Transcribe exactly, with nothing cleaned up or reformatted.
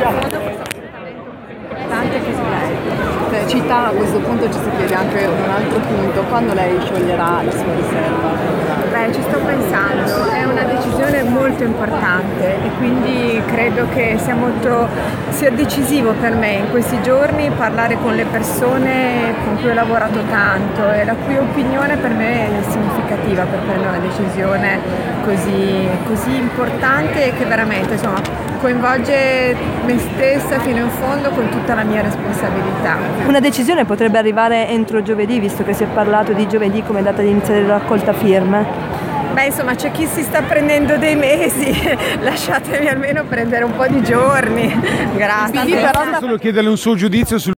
Tante che lei cita a questo punto ci si chiede anche un altro punto: quando lei scioglierà la sua riserva? Beh, ci sto pensando, è una decisione molto importante e quindi credo che sia molto sia decisivo per me in questi giorni parlare con le persone con cui ho lavorato tanto e la cui opinione per me è significativa per prendere una decisione così, così importante e che veramente insomma coinvolge me stessa fino in fondo con tutta la mia responsabilità. Una decisione potrebbe arrivare entro giovedì, visto che si è parlato di giovedì come data di inizio della raccolta firme. Beh, insomma, c'è chi si sta prendendo dei mesi, lasciatemi almeno prendere un po' di giorni. Grazie. Posso solo chiederle un suo giudizio sul